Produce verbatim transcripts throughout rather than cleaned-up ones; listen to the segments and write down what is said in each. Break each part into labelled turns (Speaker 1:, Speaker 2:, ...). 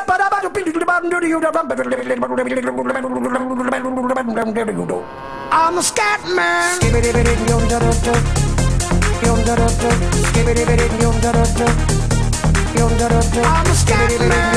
Speaker 1: I'm a scat man. I'm a scat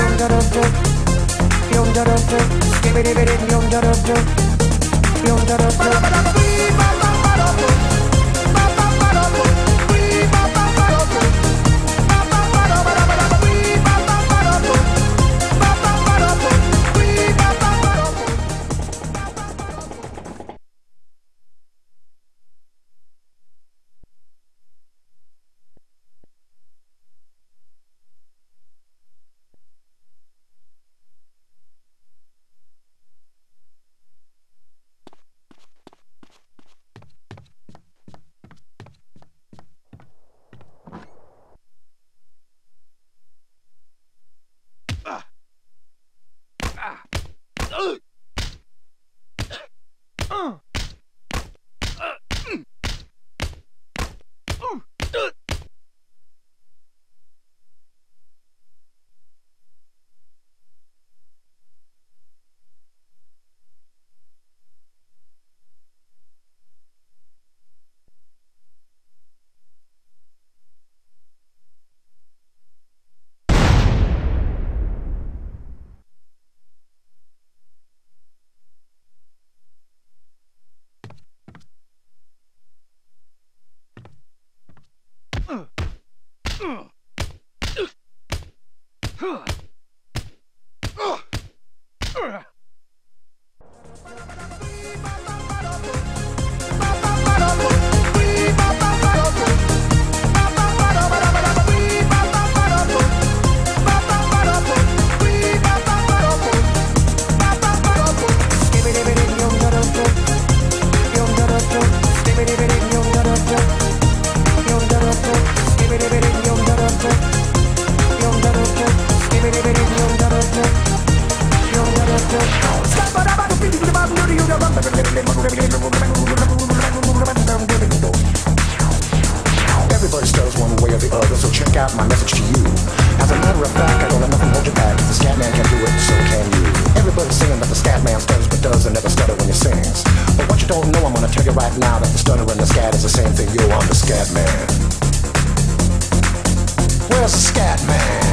Speaker 1: Everybody stutters one way or the other, so check out my message to you. As a matter of fact, I don't let nothing hold you back. If the scat man can do it, so can you. Everybody's saying that the scat man stutters but does and never stutter when he sings. But what you don't know, I'm gonna tell you right now that the stutter and the scat is the same thing. Yo, I'm the scat man. Where's the scat man?